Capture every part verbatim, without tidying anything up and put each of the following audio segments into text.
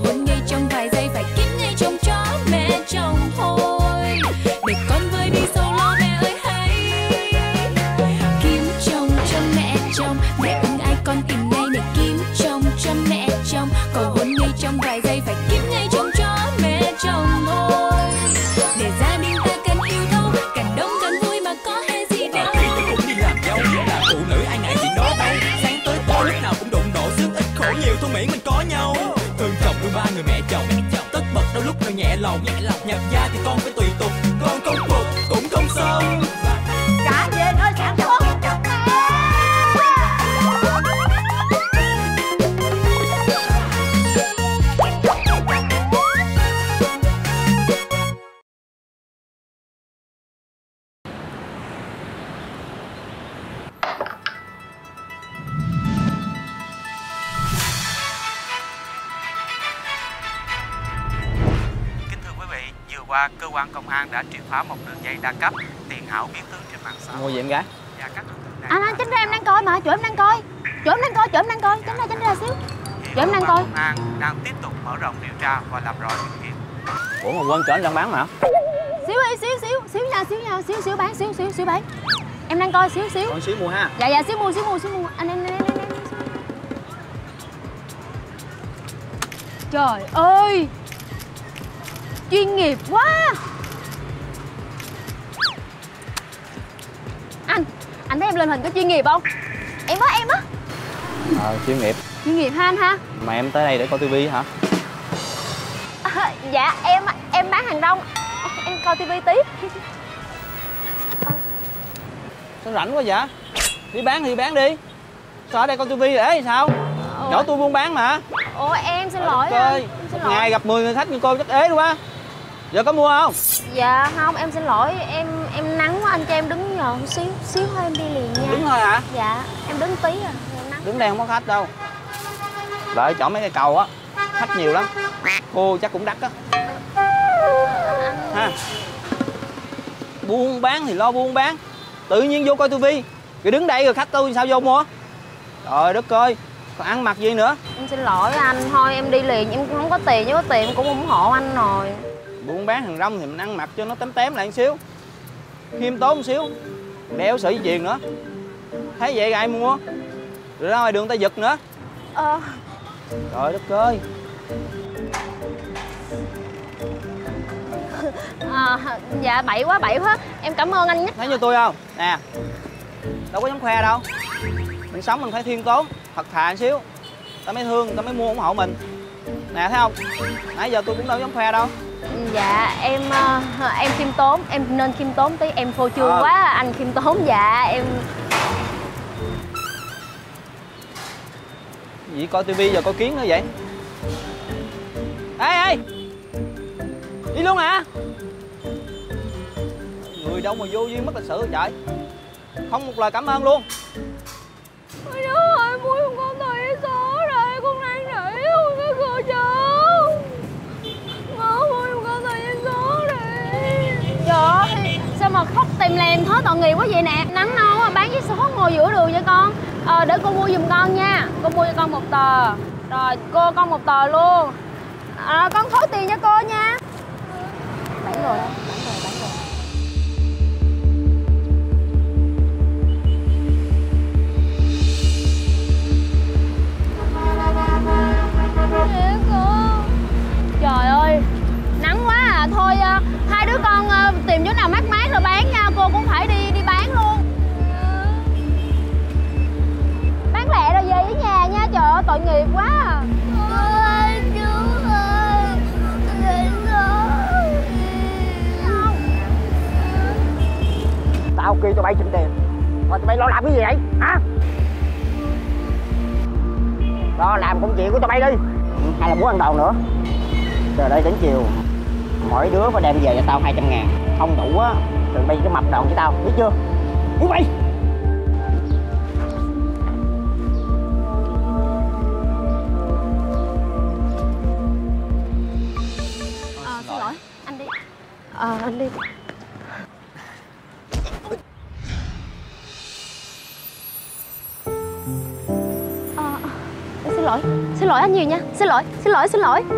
hôn ngay trong vài giây, phải kiếm ngay trong chó mẹ chồng thôi. Để con vơi đi sầu lo mẹ ơi hãy kiếm chồng cho mẹ chồng. Mẹ ưng ai con tìm ngay để kiếm chồng cho mẹ chồng. Cầu hôn ngay trong vài giây, phải kiếm ngay trong chó mẹ chồng thôi. Để gia đình ta cần yêu thương, cần đông cần vui mà có hay gì đâu. Khi tôi cũng đi làm dâu, là phụ nữ ai ngại chuyện đó đâu. Sáng tới tối lúc nào cũng đụng độ, sướng ít khổ nhiều thôi miễn mình có nhau. Thương chồng thương ba người mẹ chồng, tất bật đôi lúc nào nhẹ lòng. Nhập gia thì con phải tùy tục, con không phục cũng không xong. Cả về nơi sản xuất. Qua cơ quan công an đã triệt phá một đường dây đa cấp tiền ảo biến tướng trên mạng xã hội. Mua gì em gái? Và các đối tượng này Anh anh chính ra em đang coi mà, chỗ em đang coi. Chỗ em đang coi, chỗ em đang coi, tránh ra tránh ra xíu. Chỗ em đang coi. Công an đang tiếp tục mở rộng điều tra và làm rõ sự việc. Ủa mà quên chở anh đang bán mà. Xíu đi, xíu xíu, xíu nha, xíu nha, xíu xíu bán, xíu xíu xíu bán. Em đang coi xíu xíu. Con xíu mua ha. Dạ dạ xíu mua, xíu mua, xíu mua. Anh em em em. Trời ơi, chuyên nghiệp quá. Anh, anh thấy em lên hình có chuyên nghiệp không? Em á, em á. Ờ, chuyên nghiệp. Chuyên nghiệp ha anh ha. Mà em tới đây để coi tivi hả? À, dạ, em em bán hàng rong. Em coi tivi tí. À. Sao rảnh quá vậy? Đi bán thì bán đi. Sao ở đây coi tivi để sao? Ủa? Chỗ tôi buôn bán mà. Ủa em xin lỗi anh. Em xin lỗi. Ngày gặp mười người khách như cô chắc ế luôn á. Giờ có mua không? Dạ không, em xin lỗi, em em nắng quá, anh cho em đứng nhờ một xíu, xíu thôi em đi liền nha. Đứng thôi hả? Dạ, em đứng tí à, nắng. Đứng đây không có khách đâu. Đợi chỗ mấy cây cầu á, khách nhiều lắm. Cô chắc cũng đắt á. Ha. Buôn bán thì lo buôn bán. Tự nhiên vô coi tivi, rồi đứng đây rồi khách tôi sao vô mua? Trời đất ơi, còn ăn mặc gì nữa? Em xin lỗi anh, thôi em đi liền, em không có tiền, nếu có tiền em cũng ủng hộ anh rồi. Buôn bán hàng rong thì mình ăn mặc cho nó tém tém lại một xíu, khiêm tốn một xíu, đeo sợi dây chuyền nữa. Thấy vậy ai mua? Rồi ra ngoài đường ta giật nữa. Ờ. Trời đất ơi. À, dạ bậy quá, bậy quá. Em cảm ơn anh nhé. Thấy như tôi không? Nè, đâu có dám khoe đâu. Mình sống mình phải khiêm tốn, thật thà một xíu, ta mới thương, ta mới mua ủng hộ mình. Nè thấy không? Nãy giờ tôi cũng đâu dám khoe đâu. Dạ em uh, em khiêm tốn, em nên khiêm tốn tí, em phô trương ờ. quá, anh khiêm tốn. Dạ em. Gì coi tivi giờ coi kiến nữa vậy? Ê ê, đi luôn hả? Người đâu mà vô duyên mất lịch sự rồi trời. Không một lời cảm ơn luôn. Ôi trời ơi, mũi con con thấy số rồi, con đang rỉ luôn cái cửa chú. Ngó mũi con con thấy số rồi. Trời ơi, sao mà khóc tìm lèm thó tội nghiệp quá vậy nè. Nắng nâu à, bán vé số ngồi giữa đường vậy con. Ờ, để cô mua giùm con nha. Cô mua cho con một tờ. Rồi, cô con một tờ luôn. À, con thối tiền cho cô nha. Bán rồi đó, bán rồi, bán rồi. Trời ơi, nắng quá à. Thôi hai đứa con tìm chỗ nào mát mát rồi bán nha. Cô cũng phải đi đi bán luôn. Bán lẹ rồi về với nhà nha. Trời ơi, tội nghiệp quá à. Ôi chú ơi, không. Tao kêu tụi bay xin tiền, mà tụi bay lo làm cái gì vậy hả? Lo làm công chuyện của tụi bay đi. Hay là muốn ăn đòn nữa? Từ đây đến chiều mỗi đứa phải đem về cho tao hai trăm ngàn. Không đủ á tụi bay cứ mập đòn với tao, biết chưa? Biết mày. Ờ, xin lỗi, anh đi. Ờ, anh đi. Ờ, xin lỗi, xin lỗi. lỗi anh nhiều nha. Xin lỗi, xin lỗi, xin lỗi.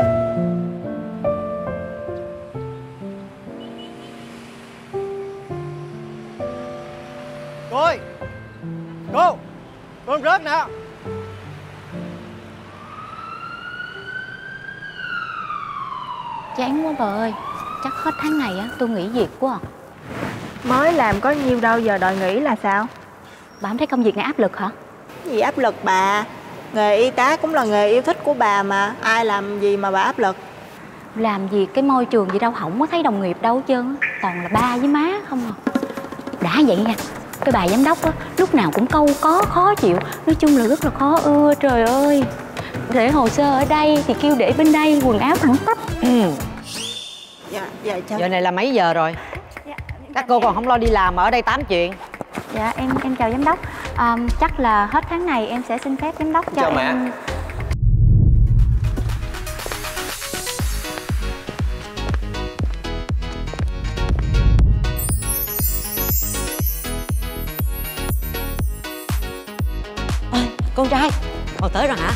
Cô ơi! Cô! Cô không rớt nè. Chán quá bà ơi. Chắc hết tháng này á tôi nghỉ việc quá à. Mới làm có nhiêu đâu giờ đòi nghỉ là sao? Bà không thấy công việc này áp lực hả? Gì áp lực bà? Nghề y tá cũng là nghề yêu thích của bà mà. Ai làm gì mà bà áp lực? Làm việc cái môi trường gì đâu, không có thấy đồng nghiệp đâu hết trơn á. Toàn là ba với má không à. Đã vậy nha, cái bà giám đốc á lúc nào cũng câu có khó chịu. Nói chung là rất là khó ưa. Trời ơi, để hồ sơ ở đây thì kêu để bên đây, quần áo thẳng tắp. Ừ. Dạ, dạ chào. Giờ này là mấy giờ rồi? Dạ, Các cô còn không lo đi làm mà ở đây tám chuyện. Dạ em em chào giám đốc. À, chắc là hết tháng này em sẽ xin phép giám đốc cho chào em. mẹ. À, con trai, còn tới rồi hả?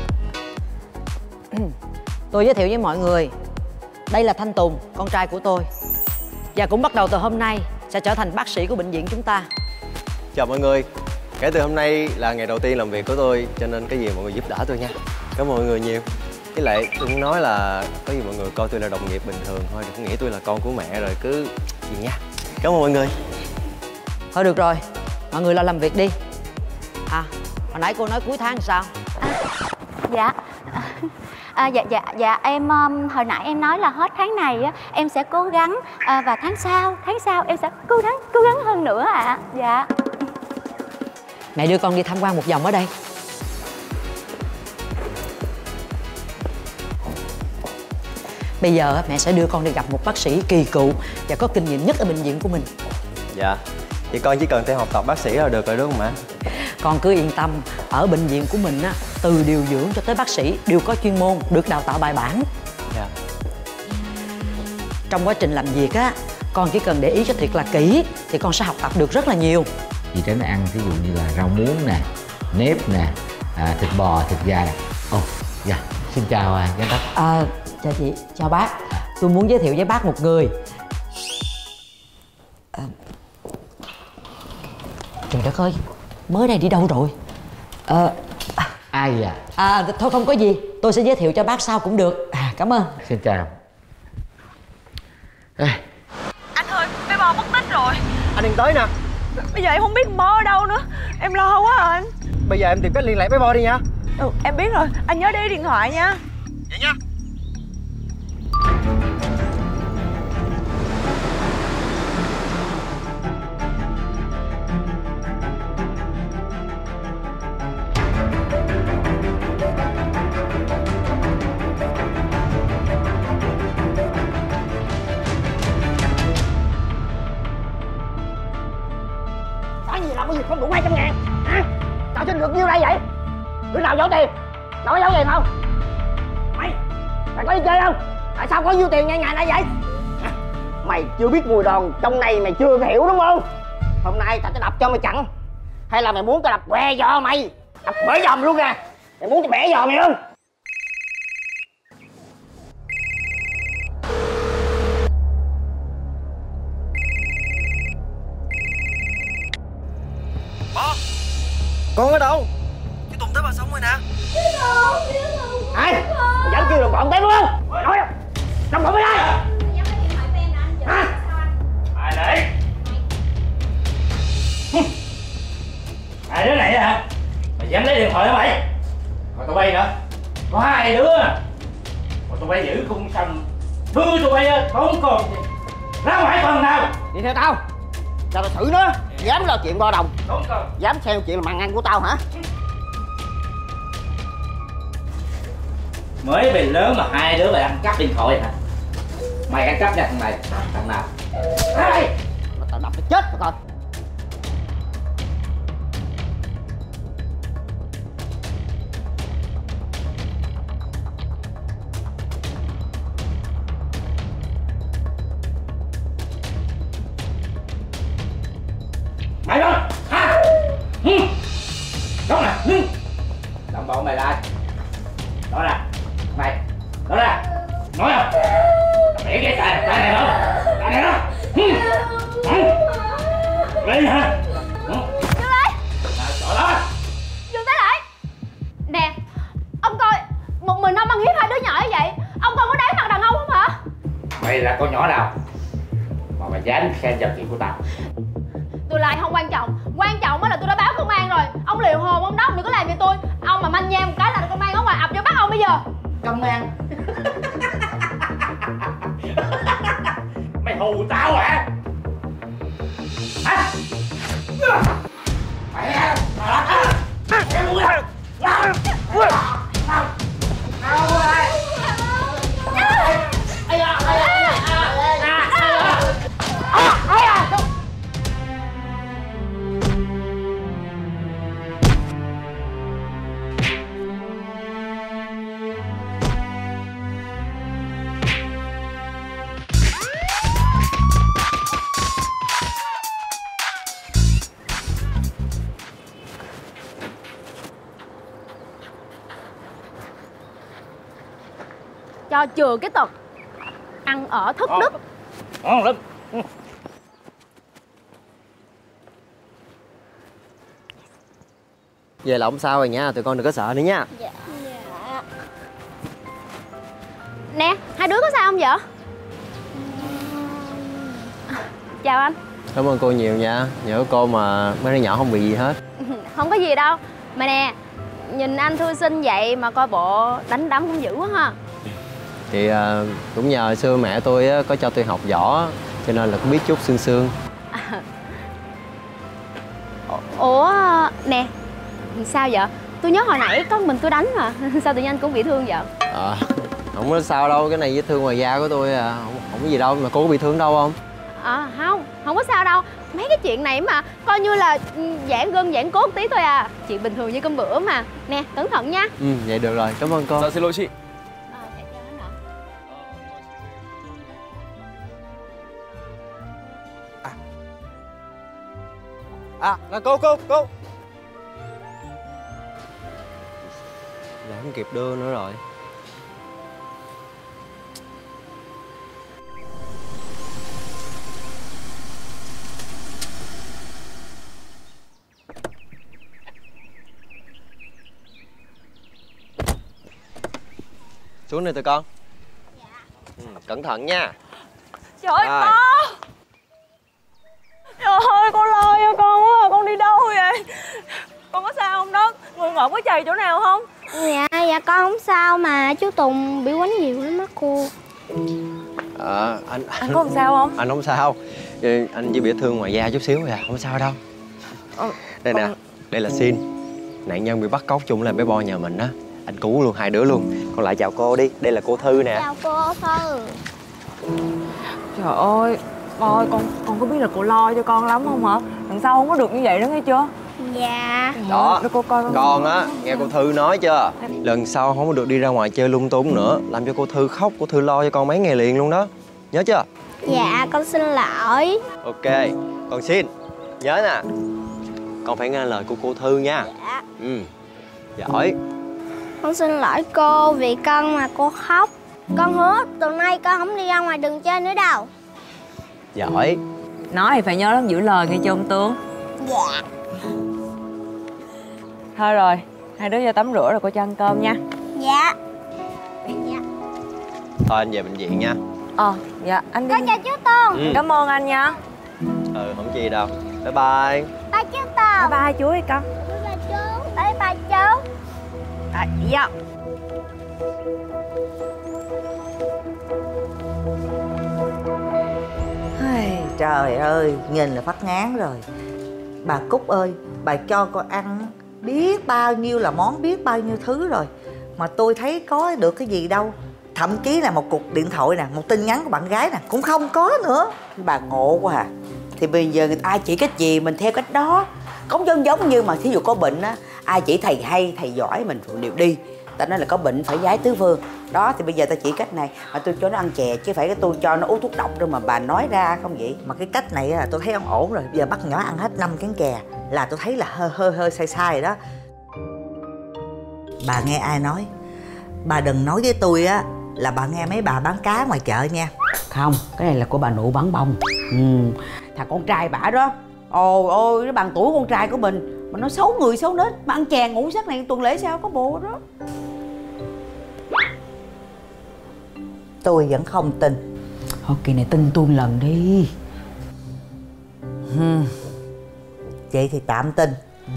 Tôi giới thiệu với mọi người, đây là Thanh Tùng, con trai của tôi. Và cũng bắt đầu từ hôm nay sẽ trở thành bác sĩ của bệnh viện chúng ta. Chào mọi người. Kể từ hôm nay là ngày đầu tiên làm việc của tôi, cho nên cái gì mọi người giúp đỡ tôi nha. Cảm ơn mọi người nhiều. Với lại tôi muốn nói là có gì mọi người coi tôi là đồng nghiệp bình thường thôi, đừng nghĩ tôi là con của mẹ rồi cứ gì nha. Cảm ơn mọi người. Thôi được rồi, mọi người lo làm việc đi. À, hồi nãy cô nói cuối tháng sao? À, dạ. À, dạ dạ dạ em um, hồi nãy em nói là hết tháng này á em sẽ cố gắng, à, và tháng sau tháng sau em sẽ cố gắng cố gắng hơn nữa ạ. À. Dạ. Mẹ đưa con đi tham quan một vòng ở đây. Bây giờ mẹ sẽ đưa con đi gặp một bác sĩ kỳ cựu và có kinh nghiệm nhất ở bệnh viện của mình. Dạ, thì con chỉ cần theo học tập bác sĩ là được rồi đúng không mẹ? Con cứ yên tâm, ở bệnh viện của mình á, từ điều dưỡng cho tới bác sĩ đều có chuyên môn, được đào tạo bài bản. Dạ. Trong quá trình làm việc á, con chỉ cần để ý cho thiệt là kỹ thì con sẽ học tập được rất là nhiều. Chị tránh ăn ví dụ như là rau muống nè, nếp nè, à, thịt bò, thịt gà nè. Ồ, dạ, xin chào à, giám đốc. À, chào chị, chào bác. Tôi muốn giới thiệu với bác một người. À, trời đất ơi, mới đây đi đâu rồi? À, Ai vậy? à, thôi không có gì, tôi sẽ giới thiệu cho bác sau cũng được. À, cảm ơn. Xin chào. Ê. Anh ơi, bé Bo mất tích rồi. Anh đừng tới nè. Bây giờ em không biết Bo ở đâu nữa. Em lo quá à anh. Bây giờ em tìm cách liên lạc với Bo đi nha. Ừ, em biết rồi. Anh nhớ để ý điện thoại nha. Vậy nha. Nói gì làm cái gì không đủ hai trăm ngàn hả? Sao xin được nhiêu đây vậy? Đứa nào giấu tiền? Nói giấu tiền không? Mày mày có đi chơi không? Tại sao có nhiêu tiền ngay ngày nay vậy? À, mày chưa biết mùi đòn trong này mày chưa hiểu đúng không? Hôm nay tao sẽ đập cho mày chặn. Hay là mày muốn tao đập què giò mày? Đập bể giò mày luôn nè. Mày muốn tao bẻ giò mày không? Bo, con ở đâu? Chị Tùng tới bà sống rồi nè. Ai? Mày dám kêu đồng bọn tới đúng không? Nói đâu? Đồng bọn tới đây. Hả? Ai đấy? Hai đứa này hả? Mày dám lấy điện thoại hả mày? Còn tụi bay nữa. Có hai đứa. Còn tụi bay giữ cung sầm. Đưa tụi bay không còn gì. Ra ngoài phần nào. Đi theo tao. Cho tao xử nó. Dám lo chuyện Bo Đồng. Không còn. Dám theo chuyện là màn ăn của tao hả? Mới bị lớn mà hai đứa mày ăn cắp điện thoại hả? Mày ăn cắp nha thằng này. Thằng nào? Ra đây. Tao đập nó chết rồi coi. Mày đó hả? Ừ. Đó nè, ừ. Đồng bọn mày lại. mày là con nhỏ nào mà mày dám xen vào chuyện của tao? Tôi lại không quan trọng, quan trọng là tôi đã báo công an rồi. Ông liều hồn ông đó, đừng có làm gì tôi. Ông mà manh nha một cái là công an ở ngoài ập vô bắt ông bây giờ. Công an? Mày hù tao hả? Hả? Mẹ! Cho chừa cái tật ăn ở thất đức. Ngon lắm. Về là không sao rồi nha, tụi con đừng có sợ nữa nha. Dạ. Dạ. Nè, hai đứa có sao không vậy? Chào anh. Cảm ơn cô nhiều nha, nhớ cô mà mấy đứa nhỏ không bị gì hết. Không có gì đâu. Mà nè, nhìn anh thư sinh vậy mà coi bộ đánh đấm cũng dữ quá ha. Thì uh, cũng nhờ hồi xưa mẹ tôi uh, có cho tôi học võ, cho nên là cũng biết chút xương xương. À. Ủa, nè, sao vậy? Tôi nhớ hồi nãy có mình tôi đánh mà. Sao tự nhiên anh cũng bị thương vậy? À, không có sao đâu, cái này vết thương ngoài da của tôi à, không, không có gì đâu. Mà cô có bị thương đâu không? À không, không có sao đâu. Mấy cái chuyện này mà coi như là giãn gân giãn cốt tí thôi à. Chuyện bình thường như cơm bữa mà. Nè, cẩn thận nha. Ừ, vậy được rồi, cảm ơn cô. Dạ, xin lỗi chị. À, là cô, cô, cô. Đã không kịp đưa nữa rồi. Xuống đây tụi con. Dạ. Ừ, cẩn thận nha. Trời ơi, Rồi. con. Trời ơi, con lo cho con quá à. Con đi đâu vậy? Con có sao không đó? Người ngộp có chày chỗ nào không? Dạ, dạ con không sao mà chú Tùng bị quánh nhiều lắm á cô. Ờ, anh, anh... Anh có làm sao không? Anh không sao. Anh chỉ bị thương ngoài da chút xíu à, không sao đâu. Ờ, đây nè, đây là Xin. Nạn nhân bị bắt cóc chung làm bé boy nhà mình á. Anh cứu luôn hai đứa luôn. Con lại chào cô đi, đây là cô Thư nè. Chào cô Thư. Trời ơi, con ơi, con con có biết là cô lo cho con lắm không hả? Lần sau không có được như vậy nữa nghe chưa? Dạ. Đó, để cô coi con á, nghe cô Thư nói chưa? Lần sau không có được đi ra ngoài chơi lung tung nữa. Làm cho cô Thư khóc, cô Thư lo cho con mấy ngày liền luôn đó. Nhớ chưa? Dạ, con xin lỗi. Ok, con Xin, nhớ nè, con phải nghe lời của cô Thư nha. Dạ. Ừ, giỏi. Con xin lỗi cô vì con mà cô khóc. Con hứa từ nay con không đi ra ngoài đường chơi nữa đâu. Giỏi. Nói thì phải nhớ lắm, giữ lời nghe chưa ông Tướng? Dạ. Thôi rồi, hai đứa vô tắm rửa rồi cô cho ăn cơm nha. Dạ. Dạ. Thôi anh về bệnh viện nha. Ờ, dạ, anh đi. Con chào chú Tùng. Ừ. Cảm ơn anh nha. Ừ, không chi đâu. Bye bye. Bye chú Tùng. Bye bye chú đi con. Bye bye chú. Bye bye chú. À, dạ. Trời ơi, nhìn là phát ngán rồi. Bà Cúc ơi, bà cho con ăn biết bao nhiêu là món, biết bao nhiêu thứ rồi mà tôi thấy có được cái gì đâu. Thậm chí là một cuộc điện thoại nè, một tin nhắn của bạn gái nè cũng không có nữa. Bà ngộ quá à. Thì bây giờ người ta ai chỉ cách gì mình theo cách đó. Cũng giống giống như mà thí dụ có bệnh á, ai chỉ thầy hay, thầy giỏi mình phụ đều đi. Ta nói là có bệnh phải giái tứ phương. Đó thì bây giờ ta chỉ cách này mà tôi cho nó ăn chè chứ phải cái tôi cho nó uống thuốc độc đâu mà bà nói ra không vậy. Mà cái cách này là tôi thấy không ổn rồi. Bây giờ bắt nhỏ ăn hết năm kén chè là tôi thấy là hơi hơi hơi sai sai rồi đó. Bà nghe ai nói, bà đừng nói với tôi á là bà nghe mấy bà bán cá ngoài chợ nha. Không, cái này là của bà nội bán bông. Ừ, thằng con trai bả đó, ôi ôi nó bằng tuổi con trai của mình mà nó xấu người xấu nết mà ăn chè ngủ giấc này tuần lễ sao có bộ đó. Tôi vẫn không tin. Thôi kỳ này tin tôi lần đi. Hmm. Vậy thì tạm tin.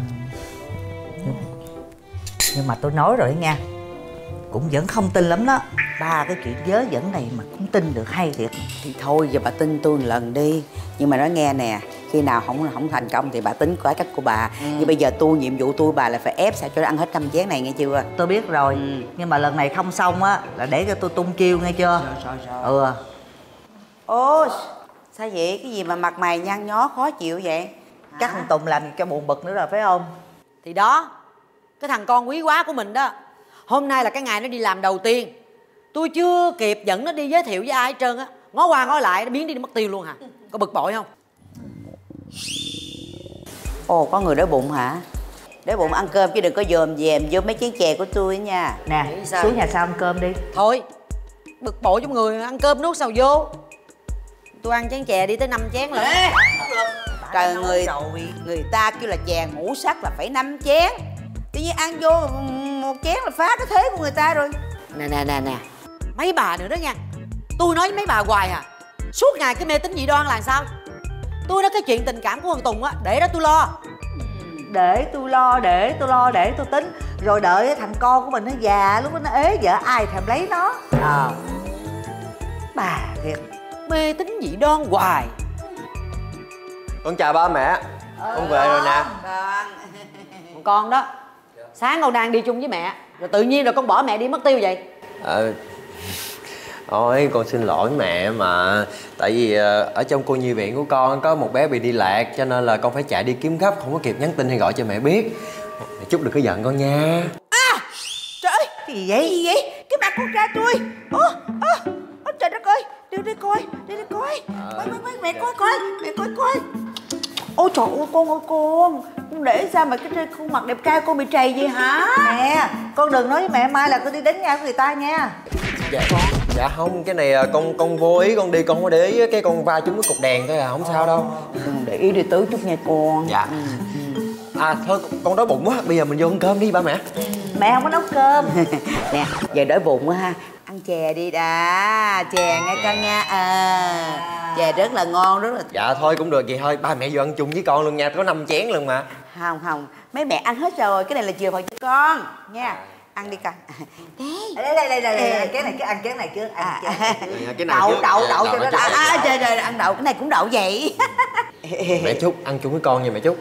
Nhưng mà tôi nói rồi nha, cũng vẫn không tin lắm đó. Ba cái chuyện vớ vẩn này mà cũng tin được hay thiệt. Thì thôi giờ bà tin tôi một lần đi. Nhưng mà nói nghe nè, khi nào không không thành công thì bà tính cái cách của bà. Ừ. Nhưng bây giờ tôi, nhiệm vụ tôi bà là phải ép sao cho nó ăn hết năm chén này, nghe chưa? Tôi biết rồi. Ừ. Nhưng mà lần này không xong á là để cho tôi tung chiêu, nghe chưa? Rồi rồi rồi. Ừ. Ô, sao vậy? Cái gì mà mặt mày nhăn nhó khó chịu vậy? Chắc thằng Tùng làm cho buồn bực nữa rồi phải không? Thì đó, cái thằng con quý quá của mình đó, hôm nay là cái ngày nó đi làm đầu tiên. Tôi chưa kịp dẫn nó đi giới thiệu với ai hết trơn á, ngó qua ngó lại nó biến đi mất tiêu luôn hả? Có bực bội không? Ồ, có người đói bụng hả? Đói bụng ăn cơm chứ đừng có dòm dèm vô mấy chén chè của tôi nha. Nè, xuống nhà sau ăn cơm đi. Thôi, bực bội trong người, ăn cơm nuốt sao vô. Tôi ăn chén chè đi tới năm chén lận. Ê, trời, người người ta kêu là chè ngũ sắc là phải năm chén. Tự nhiên ăn vô một chén là phá cái thế của người ta rồi. Nè nè nè nè, mấy bà nữa đó nha. Tôi nói với mấy bà hoài à, suốt ngày cái mê tín dị đoan là sao? Tôi nói cái chuyện tình cảm của thằng Tùng á, để đó tôi lo. Để tôi lo, để tôi lo, để tôi tính. Rồi đợi thằng con của mình nó già, lúc đó nó ế vợ ai thèm lấy nó. Ờ à. Bà thiệt, mê tín dị đoan hoài. Con chào ba mẹ. Con về rồi nè. Còn con đó, sáng con đang đi chung với mẹ, rồi tự nhiên rồi con bỏ mẹ đi mất tiêu vậy? Ờ Ôi con xin lỗi mẹ mà. Tại vì ở trong cô nhi viện của con có một bé bị đi lạc, cho nên là con phải chạy đi kiếm gấp, không có kịp nhắn tin hay gọi cho mẹ biết. Mẹ Trúc đừng có giận con nha. À, trời ơi, cái gì vậy? Cái gì vậy? Cái mặt con trai tôi. Ơ, ơ, ơ trời đất ơi, đưa đi coi, đưa đi coi. Coi, coi, coi, mẹ coi coi, mẹ coi coi. Ôi trời ơi con ơi con, con để sao mà cái khuôn mặt đẹp trai con bị trầy vậy hả? Nè, con đừng nói với mẹ mai là con đi đánh nhau với người ta nha. Dạ con. Dạ không, cái này con con vô ý con đi, con không có để ý cái con va trúng cái cục đèn thôi à, không sao đâu. Đừng để ý đi tứ chút nha con. Dạ. À thôi con đói bụng quá, bây giờ mình vô ăn cơm đi ba mẹ. Mẹ không có nấu cơm. Nè, giờ đói bụng quá ha. Ăn chè đi đã, chè nghe con nha. À, chè rất là ngon, rất là... Dạ thôi cũng được vậy thôi, ba mẹ vô ăn chung với con luôn nha, có năm chén luôn mà. Không không, mấy mẹ ăn hết rồi, cái này là chừa phần cho con nha. Ăn đi con. Đây đây đây đây, ăn cái này cứ ăn chén này chứ. Ăn cái này đậu đậu đậu cho nó đậu. À trời trời, ăn đậu, cái này cũng đậu vậy. Mẹ Trúc ăn chung với con nha mẹ Trúc.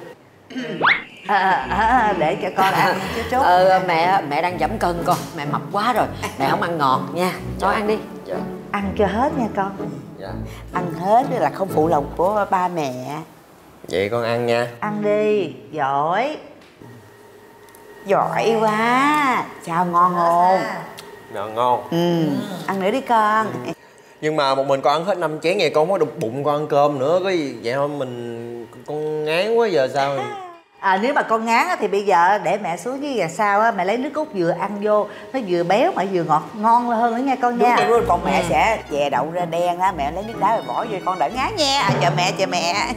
À, à, để cho con ăn chứ Trúc. Ờ, mẹ mẹ đang giảm cân con, mẹ mập quá rồi, mẹ không ăn ngọt nha, cho ăn đi. Dạ. Ăn cho hết nha con. Dạ. Ăn hết là không phụ lòng của ba mẹ. Vậy con ăn nha. Ăn đi, giỏi. Giỏi quá. Sao ngon không? Ngon ngon. Ừ, ăn nữa đi con. Nhưng mà một mình con ăn hết năm chén vậy con không có được bụng con ăn cơm nữa, có gì vậy thôi mình con ngán quá giờ sao? À, nếu mà con ngán thì bây giờ để mẹ xuống dưới nhà sau á, mẹ lấy nước cốt dừa ăn vô, nó vừa béo mà vừa ngọt ngon hơn nữa nha con nha. Đúng rồi, còn mẹ sẽ chè đậu ra đen á, mẹ lấy nước đá rồi bỏ vô con đỡ ngán nha. À, chờ mẹ, chờ mẹ.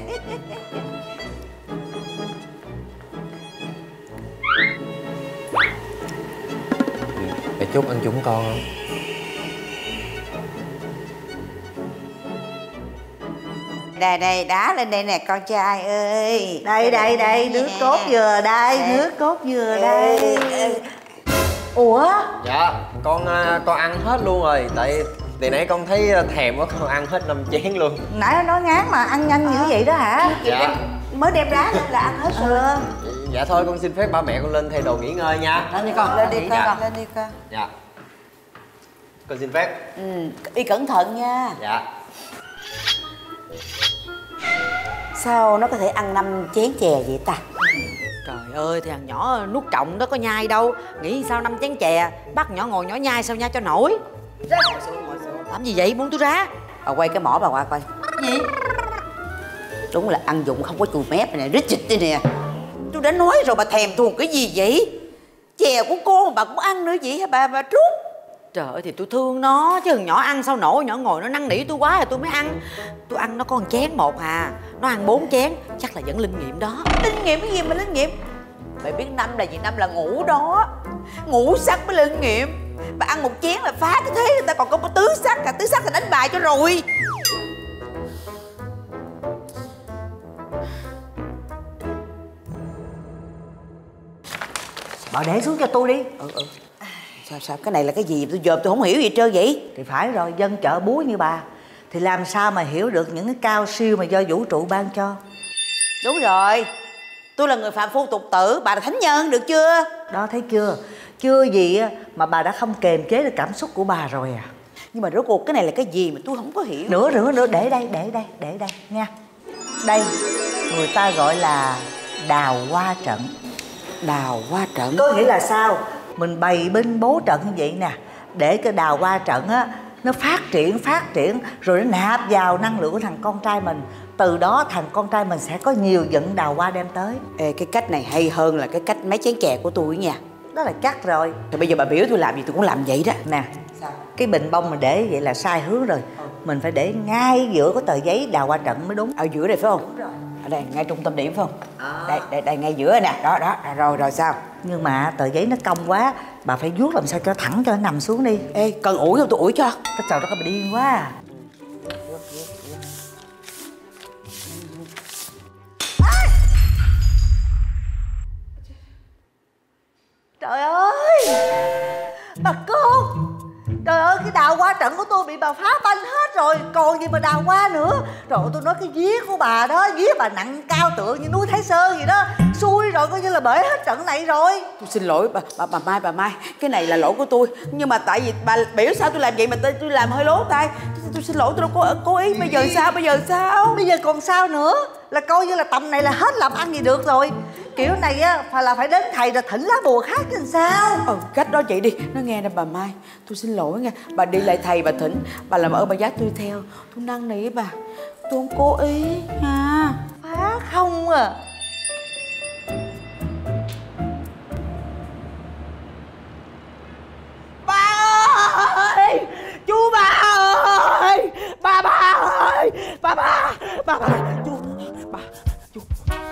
Mẹ Trúc ăn chung với con không? Đây đây, đá lên đây nè con trai ơi. Đây đây đây, nước cốt dừa đây, nước cốt dừa đây. Ủa? Dạ, con con ăn hết luôn rồi, tại từ nãy con thấy thèm quá con ăn hết năm chén luôn. Nãy nó nói ngán mà ăn nhanh như vậy đó hả? Dạ. Mới đem đá lên là ăn hết rồi. Dạ thôi con xin phép ba mẹ con lên thay đồ nghỉ ngơi nha. Lên đi con, lên đi con, dạ. lên đi con. Dạ. Con xin phép. Ừ, đi cẩn thận nha. Dạ. Sao nó có thể ăn năm chén chè vậy ta? Trời ơi, thì thằng nhỏ nuốt trọng đó có nhai đâu. Nghĩ sao năm chén chè, bắt nhỏ ngồi nhỏ nhai sao nhai cho nổi. Ngồi xuống, ngồi xuống. Làm gì vậy, muốn tôi ra? Bà quay cái mỏ bà qua coi. Gì? Đúng là ăn dụng không có chùi mép này nè, rít chịch đây nè. Tôi đã nói rồi, bà thèm thuồng cái gì vậy? Chè của cô mà bà cũng ăn nữa vậy hả bà, bà Trúc? Trời ơi, thì tôi thương nó chứ, thằng nhỏ ăn sao nổi, nhỏ ngồi nó năn nỉ tôi quá rồi tôi mới ăn. Tôi ăn nó có một chén một à, nó ăn bốn chén, chắc là vẫn linh nghiệm đó. Linh nghiệm cái gì mà linh nghiệm? Bà biết năm là gì? Năm là ngủ đó, ngủ sắc mới linh nghiệm. Bà ăn một chén là phá cái thế, người ta còn có tứ sắc, cả tứ sắc là đánh bài cho rồi. Bà để xuống cho tôi đi. Ừ ừ. Sao sao cái này là cái gì tôi giờ tôi không hiểu gì hết trơn vậy? Thì phải rồi, dân chợ búa như bà thì làm sao mà hiểu được những cái cao siêu mà do vũ trụ ban cho. Đúng rồi, tôi là người phạm phu tục tử, bà là thánh nhân, được chưa? Đó, thấy chưa? Chưa gì mà bà đã không kềm chế được cảm xúc của bà rồi à. Nhưng mà rốt cuộc cái này là cái gì mà tôi không có hiểu. Nữa nữa nữa, để đây, để đây, để đây nha. Đây, người ta gọi là đào hoa trận. Đào hoa trận có nghĩa là sao? Mình bày binh bố trận như vậy nè, để cái đào hoa trận á nó phát triển phát triển rồi nó nạp vào năng lượng của thằng con trai mình. Từ đó thằng con trai mình sẽ có nhiều vận đào hoa đem tới. Ê, cái cách này hay hơn là cái cách mấy chén chè của tôi nha. Đó là chắc rồi. Thì bây giờ bà biểu tôi làm gì tôi cũng làm vậy đó. Nè, sao? Cái bình bông mình để vậy là sai hướng rồi. Ừ. Mình phải để ngay giữa cái tờ giấy đào hoa trận mới đúng. Ở giữa đây phải không? Đúng rồi. Ở đây ngay trung tâm điểm phải không? À. Đây, đây, đây ngay giữa nè. Đó, đó, rồi, rồi sao? Nhưng mà tờ giấy nó cong quá, bà phải vuốt làm sao cho thẳng cho nó nằm xuống đi. Ê, cần ủi không tôi ủi cho. Cái trời đó có bà điên quá à. Trời ơi, bà cô, trời ơi, cái đào hoa trận của tôi bị bà phá banh hết rồi, còn gì mà đào hoa nữa. Trời ơi, tôi nói cái vía của bà đó, vía bà nặng cao tựa như núi Thái Sơn gì đó, xui rồi, coi như là bể hết trận này rồi. Tôi xin lỗi bà, bà, bà Mai, bà Mai, cái này là lỗi của tôi. Nhưng mà tại vì bà biểu sao tôi làm vậy mà tôi, tôi làm hơi lố tay. Tôi, tôi xin lỗi, tôi đâu có cố ý. Bây giờ sao, bây giờ sao? Bây giờ còn sao nữa, là coi như là tầm này là hết làm ăn gì được rồi. Kiểu này á, phải là phải đến thầy rồi thỉnh lá bùa khác chứ sao. Ừ, cách đó chị đi. Nó nghe nè bà Mai, tôi xin lỗi nha. Bà đi lại thầy bà thỉnh, bà làm ơn bà dắt tôi theo. Tôi năn nỉ bà, tôi không cố ý nha. Phá không à. Bà ơi, chú bà ơi, bà bà ơi, bà bà, bà bà, chú, bà, chú.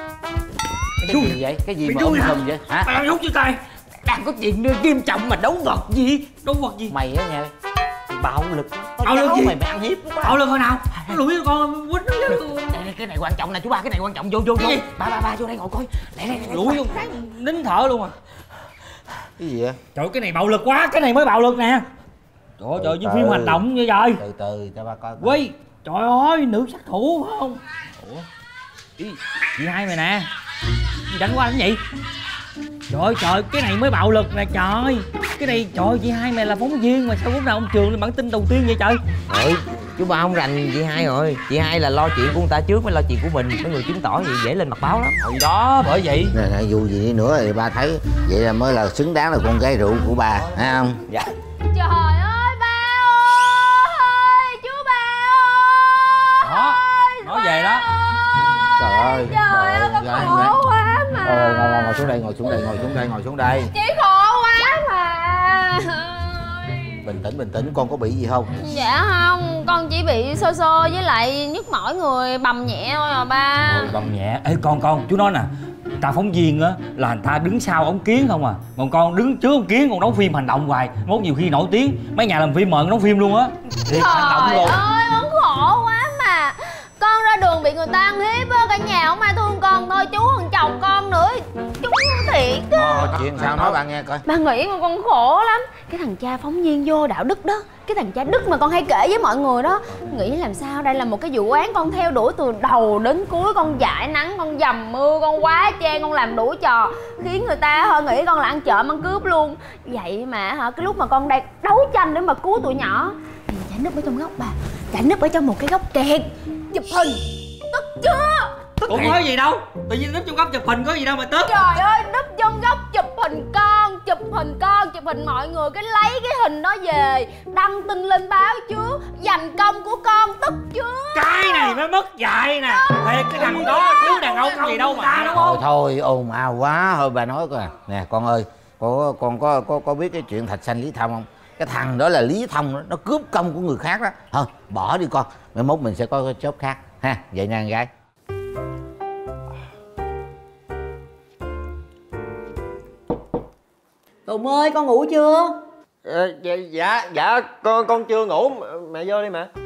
Cái gì vậy? Cái gì mà ông thầm vậy? Hả? Mày đang hút với tay. Đang có chuyện nghiêm trọng mà đấu vật gì? Đấu vật gì? Mày á nha, bạo lực. Bạo lực gì? Mày mày ăn hiếp quá. Bạo lực hồi nào? Nó lủi con quýnh nó. Cái này quan trọng nè chú ba, cái này quan trọng. Vô vô vô. Ba ba ba vô đây ngồi coi. Lẹ lẹ. Lủi luôn, nín thở luôn à. Cái gì vậy? Trời, cái này bạo lực quá, cái này mới bạo lực nè. Trời ơi, trời, như phim hành động như vậy. Từ từ cho ba coi. Quy, trời ơi, nữ sát thủ phải không? Ủa? Ý, chị hai mày nè. Gì đánh qua anh gì? Trời ơi, trời, cái này mới bạo lực nè trời. Cái này, trời ơi, chị hai mày là phóng viên mà sao lúc nào ông Trường lên bản tin đầu tiên vậy trời? Trời, chú ba không rành chị hai rồi. Chị hai là lo chuyện của người ta trước mới lo chuyện của mình. Mấy người chứng tỏ vậy dễ lên mặt báo lắm. Ừ đó, bởi vậy. Nè, nè, dù gì đi nữa thì ba thấy vậy là mới là xứng đáng là con gái rượu của bà, thấy không? Dạ. Trời ơi, ba ơi, chú ba ơi. Đó, nói về đó. Trời ơi, Trời ơi, con khổ quá mà. Ờ, ngồi, ngồi, ngồi xuống đây, ngồi xuống đây, ngồi xuống đây, ngồi xuống đây. Chị khổ quá mà. Bình tĩnh, bình tĩnh, con có bị gì không? Dạ không, con chỉ bị sơ sơ với lại nhức mỏi người, bầm nhẹ thôi à ba. Ôi, bầm nhẹ. Ê con con, chú nói nè, ta phóng viên á là người ta đứng sau ống kiến không à, còn con đứng trước ống kiến còn đóng phim hành động hoài. Mốt nhiều khi nổi tiếng mấy nhà làm phim mời con đóng phim luôn á. Trời ơi, con khổ quá mà. Con ra đường bị người ta ăn hiếp á, cả nhà không ai thương con thôi, chú còn chồng con nữa. Chú thiệt á. Ờ, chuyện sao nói bà nghe coi. Ba nghĩ mà con khổ lắm. Cái thằng cha phóng viên vô đạo đức đó, cái thằng cha Đức mà con hay kể với mọi người đó, nghĩ làm sao đây là một cái vụ án con theo đuổi từ đầu đến cuối. Con dãi nắng, con dầm mưa, con quá trang, con làm đủ trò, khiến người ta hơi nghĩ con là ăn trộm ăn cướp luôn. Vậy mà hả, cái lúc mà con đang đấu tranh để mà cứu tụi nhỏ thì chả núp ở trong góc bà, chả núp ở trong một cái góc kẹt chụp hình. Tức chưa? Cũng nói gì đâu, tự nhiên núp trong góc chụp hình có gì đâu mà tức. Trời ơi, núp trong góc chụp hình con, chụp hình con, chụp hình mọi người, cái lấy cái hình đó về đăng tin lên báo trước, giành công của con, tức chưa? Cái này mới mất dạy nè. Thiệt, cái thằng đó thiếu đàn ông gì đâu mà. Đúng Thôi không? thôi, ồn ào quá, thôi bà nói coi. Nè con ơi, con, con có, có có biết cái chuyện Thạch Sanh Lý Thông không? Cái thằng đó là Lý Thông đó, nó cướp công của người khác đó. Thôi bỏ đi con, mai mốt mình sẽ có cái job khác ha. Vậy nha con gái. Tùng ơi, con ngủ chưa? Ờ, dạ, dạ, dạ, con con chưa ngủ. Mẹ vô đi mẹ.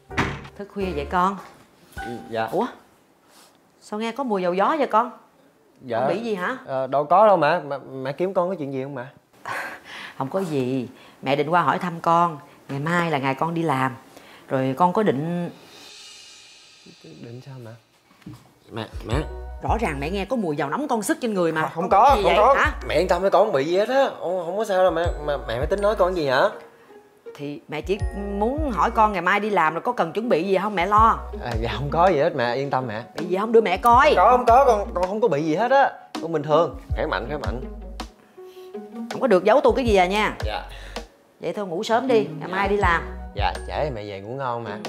Thức khuya vậy con? Dạ. Ủa? Sao nghe có mùi dầu gió vậy con? Dạ. Con bị gì hả? À, đâu có đâu mẹ. mẹ mẹ kiếm con có chuyện gì không mẹ? Không có gì, mẹ định qua hỏi thăm con. Ngày mai là ngày con đi làm. Rồi con có định... Định sao mẹ? Mẹ, mẹ Rõ ràng mẹ nghe có mùi dầu nóng con sức trên người mà. Không, không có, không vậy, có hả? Mẹ yên tâm, con không bị gì hết á. Không, không có sao đâu mẹ. Mà mẹ mới tính nói con gì hả? Thì mẹ chỉ muốn hỏi con ngày mai đi làm rồi có cần chuẩn bị gì không mẹ lo. À, dạ không có gì hết mẹ, yên tâm mẹ. Bị gì không đưa mẹ coi. Không có, không có, con con không có bị gì hết á. Con bình thường, khỏe mạnh, khỏe mạnh. Không có được giấu tôi cái gì à nha. Dạ. Vậy thôi ngủ sớm đi, ngày mai đi làm. Dạ, trễ mẹ về ngủ ngon mà.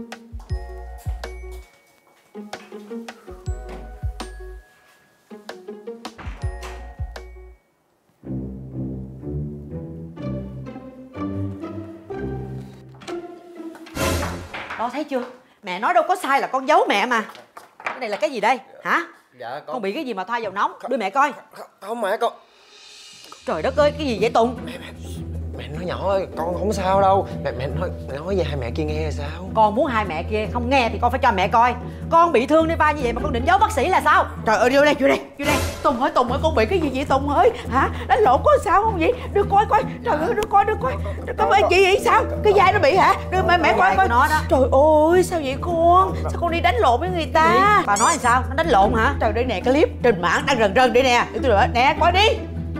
Đó thấy chưa? Mẹ nói đâu có sai là con giấu mẹ mà. Cái này là cái gì đây? Hả? Dạ con... Con bị cái gì mà thoa dầu nóng? Đưa mẹ coi. Không, không mẹ con... Trời đất ơi, cái gì vậy Tùng? Mẹ, mẹ, mẹ nói nhỏ ơi, con không sao đâu. Mẹ, mẹ nói mẹ nói với hai mẹ kia nghe sao? Con muốn hai mẹ kia không nghe thì con phải cho mẹ coi. Con bị thương đi vai như vậy mà con định giấu bác sĩ là sao? Trời ơi, vô đây, vô đây, vô đây. Tùng ơi, Tùng ơi, con bị cái gì vậy Tùng ơi? Hả? Đánh lộn có sao không vậy? Đưa coi coi. Trời ơi, đưa coi, đưa coi. Đưa coi ơi, chị vậy sao? Cái vai nó bị hả? Đưa mẹ mẹ coi coi. Nó đó. Trời ơi, sao vậy con? Sao con đi đánh lộn với người ta? Bà nói làm sao? Nó đánh lộn hả? Trời, đây nè, cái clip trên mạng đang rần rần đây nè. Để tôi đợi. Nè, coi đi.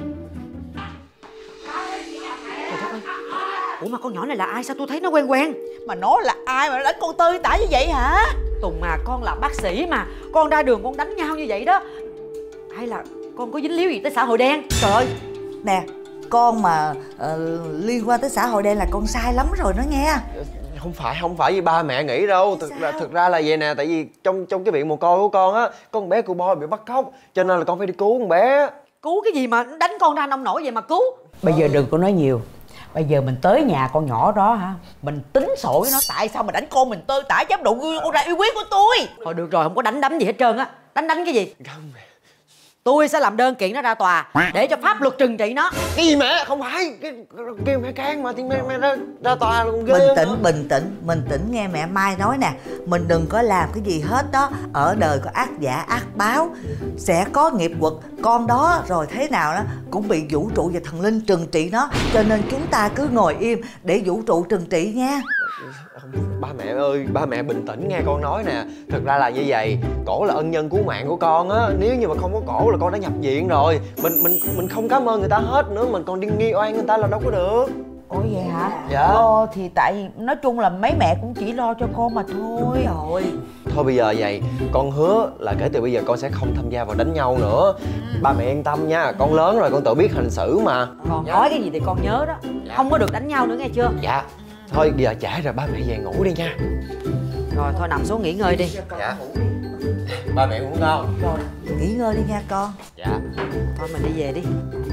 Ủa mà con nhỏ này là ai? Sao tôi thấy nó quen quen? Mà nó là ai mà nó đánh con tơi tả như vậy hả? Tùng mà, con là bác sĩ mà. Con ra đường con đánh nhau như vậy đó. Hay là con có dính líu gì tới xã hội đen? Trời ơi. Nè, con mà uh, liên quan tới xã hội đen là con sai lắm rồi đó nghe. Không phải, không phải như ba mẹ nghĩ đâu. Thực ra, thực ra là vậy nè. Tại vì trong trong cái viện mồ côi của con á, có con bé cô boy bị bắt cóc. Cho nên là con phải đi cứu con bé. Cứu cái gì mà đánh con ra nông nổi vậy mà cứu? Bây giờ đừng có nói nhiều. Bây giờ mình tới nhà con nhỏ đó hả? Mình tính sổ với nó. Tại sao mà đánh con mình tơi tả dám đụng con ra yêu quý của tôi? Thôi được rồi, không có đánh đấm gì hết trơn á. Đánh đánh cái gì? Tôi sẽ làm đơn kiện nó ra tòa để cho pháp luật trừng trị nó. Cái gì mẹ? Không phải. Kêu mẹ can mà thì mẹ, mẹ ra, ra tòa luôn ghê. Bình tĩnh, bình tĩnh, bình tĩnh nghe mẹ Mai nói nè. Mình đừng có làm cái gì hết đó. Ở đời có ác giả ác báo, sẽ có nghiệp quật. Con đó rồi thế nào đó cũng bị vũ trụ và thần linh trừng trị nó. Cho nên chúng ta cứ ngồi im để vũ trụ trừng trị nha. Ba mẹ ơi, ba mẹ bình tĩnh nghe con nói nè. Thực ra là như vậy, cổ là ân nhân cứu mạng của con á. Nếu như mà không có cổ là con đã nhập viện rồi. Mình mình mình không cảm ơn người ta hết nữa, mình còn đi nghi oan người ta là đâu có được. Ủa vậy hả? Dạ. Ờ thì tại vì nói chung là mấy mẹ cũng chỉ lo cho con mà thôi. Rồi. Thôi bây giờ vậy, con hứa là kể từ bây giờ con sẽ không tham gia vào đánh nhau nữa. Ba mẹ yên tâm nha, con lớn rồi, con tự biết hành xử mà. Con nói cái gì thì con nhớ đó. Dạ. Không có được đánh nhau nữa nghe chưa? Dạ. Thôi bây giờ trễ rồi, ba mẹ về ngủ đi nha. Rồi thôi nằm xuống nghỉ ngơi đi. Dạ. Ba mẹ ngủ ngon. Rồi, nghỉ ngơi đi nha con. Dạ. Thôi mình đi về đi.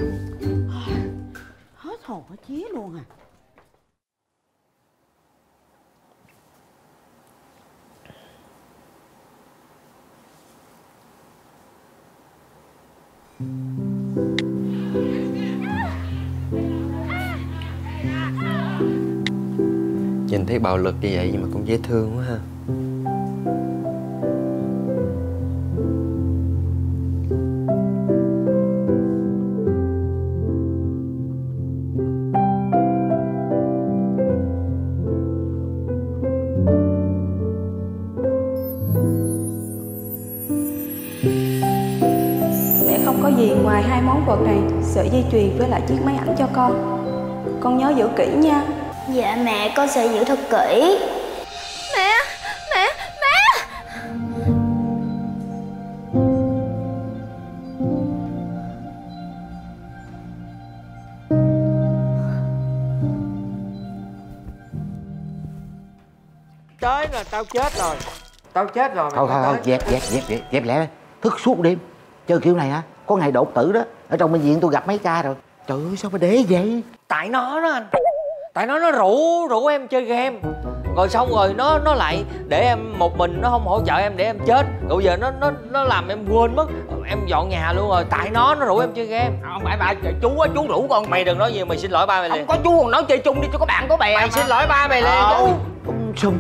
Hết hồn hết vía luôn à. Nhìn thấy bạo lực như vậy nhưng mà cũng dễ thương quá ha. Mẹ không có gì ngoài hai món vật này, sợi dây chuyền với lại chiếc máy ảnh cho con. Con nhớ giữ kỹ nha. Dạ mẹ, con sẽ giữ thật kỹ. Mẹ, mẹ, mẹ. Tới là tao chết rồi. Tao chết rồi. Thôi thôi thôi, dẹp dẹp dẹp dẹp dẹp lẹ. Thức suốt đêm chơi kiểu này hả? Có ngày đột tử đó. Ở trong bệnh viện tôi gặp mấy ca rồi. Trời ơi sao mà để vậy? Tại nó đó anh. Tại nó nó rủ rủ em chơi game. Rồi xong rồi nó nó lại để em một mình, nó không hỗ trợ em để em chết. Rồi giờ nó nó nó làm em quên mất. Em dọn nhà luôn rồi. Tại nó nó rủ em chơi game. Không phải ba, chú á, chú rủ con. Mày đừng nói gì, mày xin lỗi ba mày liền. Không có chú còn nói chơi chung đi cho có bạn có bè. Mày mà. xin lỗi ba mày liền. Ờ. Ông Sùng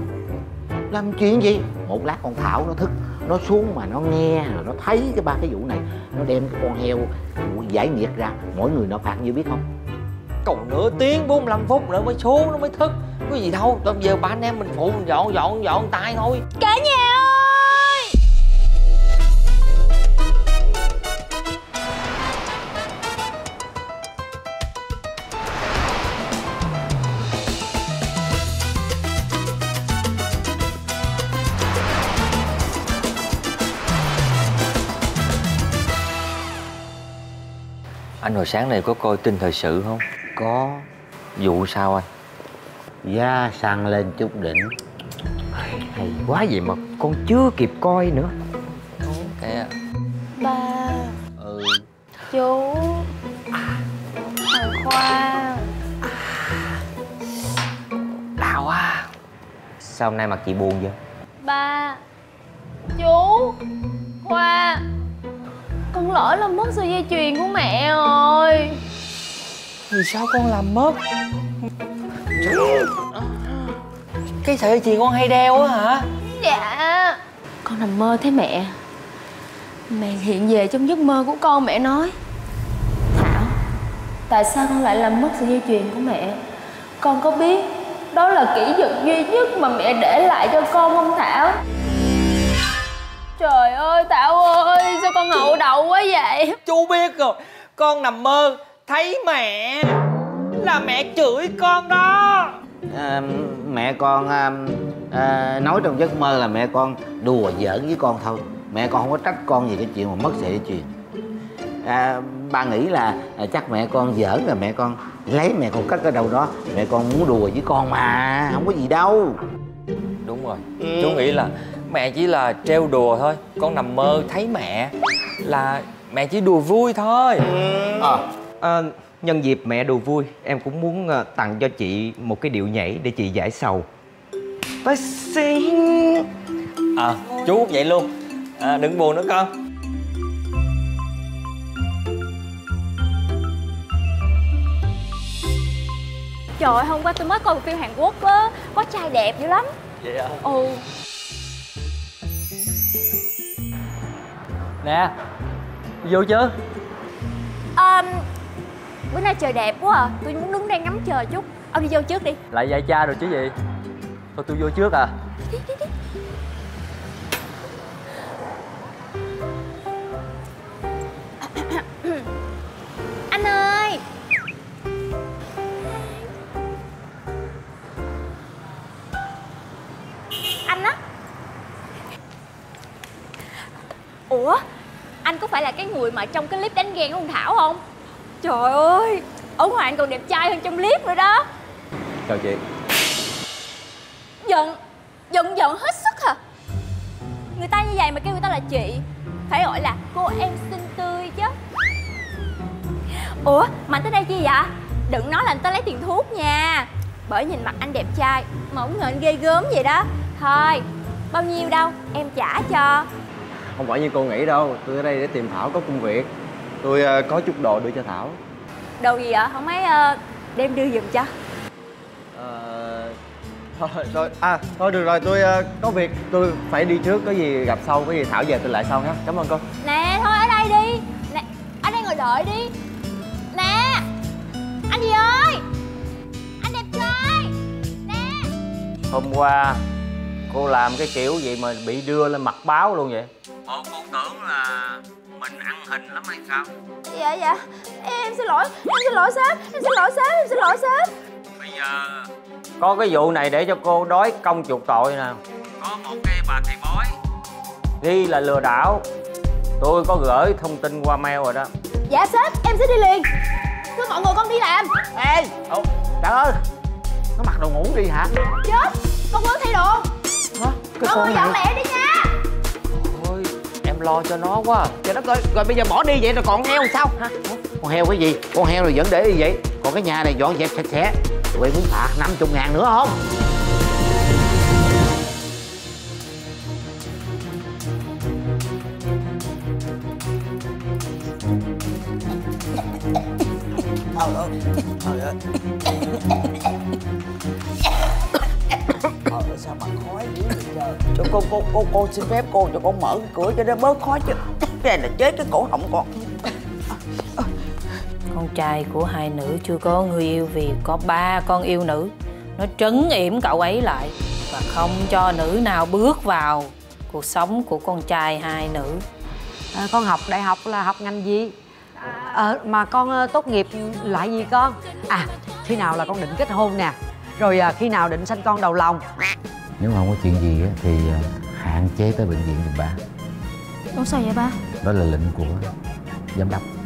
làm chuyện gì? Một lát con Thảo nó thức, nó xuống mà nó nghe rồi nó thấy cái ba cái vụ này, nó đem cái con heo giải nhiệt ra, mỗi người nó phạt nhiêu biết không? Còn nửa tiếng bốn mươi lăm phút nữa mới xuống, nó mới thức. Có gì đâu, bây giờ ba anh em mình phụ mình dọn dọn dọn tay thôi. Cả nhà ơi! Anh hồi sáng này có coi tin thời sự không? Có. Vụ sao anh? Giá xăng lên chút đỉnh. Hay quá vậy mà con chưa kịp coi nữa. Kìa. Ba. Ừ. Chú. Thằng Khoa. Đau quá. Sao hôm nay mặt chị buồn vậy? Ba. Chú. Khoa. Con lỡ làm mất sợi dây chuyền của mẹ rồi. Vì sao con làm mất? Cái sợi dây chuyền con hay đeo á hả? Dạ. Con nằm mơ thấy mẹ. Mẹ hiện về trong giấc mơ của con. Mẹ nói: Thảo, tại sao con lại làm mất sợi dây chuyền của mẹ? Con có biết đó là kỷ vật duy nhất mà mẹ để lại cho con không Thảo? Trời ơi Thảo ơi, sao con ngậu đậu quá vậy? Chú biết rồi, con nằm mơ thấy mẹ, là mẹ chửi con đó. À, mẹ con à, à, nói trong giấc mơ là mẹ con đùa giỡn với con thôi. Mẹ con không có trách con về cái chuyện mà mất sợi dây chuyền. À, ba nghĩ là à, chắc mẹ con giỡn là mẹ con lấy mẹ con cất ở đâu đó. Mẹ con muốn đùa với con mà, không có gì đâu. Đúng rồi, ừ. Chú nghĩ là mẹ chỉ là trêu đùa thôi. Con nằm mơ thấy mẹ là mẹ chỉ đùa vui thôi. ừ. à, à, Nhân dịp mẹ đùa vui, em cũng muốn tặng cho chị một cái điệu nhảy để chị giải sầu. Tôi xin. À, chú vậy luôn. À, đừng buồn nữa con. Trời ơi, hôm qua tôi mới coi một phim Hàn Quốc á, có trai đẹp dữ lắm. Vậy à? Ừ. Nè, vô chưa? À, bữa nay trời đẹp quá à, tôi muốn đứng đây ngắm trời chút. Ông đi vô trước đi. Lại dạy cha rồi chứ gì? Thôi tôi vô trước à. Đi, đi, đi. Anh ơi. Anh á. Ủa, anh có phải là cái người mà trong cái clip đánh ghen của ông Thảo không? Trời ơi, ở ngoài anh còn đẹp trai hơn trong clip nữa đó. Chào chị. Giận, giận giận hết sức hả? Người ta như vậy mà kêu người ta là chị, phải gọi là cô em xinh tươi chứ. Ủa, mà anh tới đây chi vậy? Đừng nói là anh tới lấy tiền thuốc nha. Bởi nhìn mặt anh đẹp trai mà không ngờ anh ghê gớm vậy đó. Thôi, bao nhiêu đâu, em trả cho. Không phải như cô nghĩ đâu, tôi ở đây để tìm Thảo có công việc. Tôi uh, có chút đồ đưa cho Thảo. Đồ gì vậy? Không mấy uh, đem đưa giùm cho. Uh, thôi, thôi, à, thôi được rồi, tôi uh, có việc, tôi phải đi trước, có gì gặp sau, có gì Thảo về tôi lại sau nhé. Cảm ơn cô. Nè, thôi ở đây đi. Nè, ở đây ngồi đợi đi. Nè, anh gì ơi, anh đẹp trai. Nè. Hôm qua cô làm cái kiểu gì mà bị đưa lên mặt báo luôn vậy? Ủa cô tưởng là mình ăn hình lắm hay sao? Dạ dạ, em xin lỗi, em xin lỗi sếp, em xin lỗi sếp, em xin lỗi sếp. Bây giờ có cái vụ này để cho cô đói công chuộc tội nè. có một cái bà thầy bói Ghi là lừa đảo. Tôi có gửi thông tin qua mail rồi đó. Dạ sếp, em sẽ đi liền. Thưa mọi người, con đi làm. Ê, ồ, trời ơi, nó mặc đồ ngủ đi hả? Chết, con quên thay đồ. Hả? Mọi người dọn lẹ đi nha. Thôi, em lo cho nó quá. Trời đất ơi, rồi bây giờ bỏ đi vậy rồi còn heo sao hả? Con heo cái gì? Con heo rồi vẫn để đi vậy? Còn cái nhà này dọn dẹp sạch sẽ. Tụi em muốn phạt năm mươi ngàn nữa không? Trời ơi, trời ơi. Ờ, sao mà khói dữ vậy trời. Cho cô, cô, cô, cô xin phép cô cho con mở cái cửa cho nó bớt khói chứ. cái này là chết cái cổ họng con. Con trai của hai nữ chưa có người yêu vì có ba con yêu nữ. Nó trấn yểm cậu ấy lại và không cho nữ nào bước vào cuộc sống của con trai hai nữ. À, con học đại học là học ngành gì? Ờ, mà con tốt nghiệp loại gì con? À, khi nào là con định kết hôn nè? Rồi à, khi nào định sanh con đầu lòng? Nếu mà không có chuyện gì á, thì hạn chế tới bệnh viện giùm ba. Ủa sao vậy ba? Đó là lệnh của giám đốc.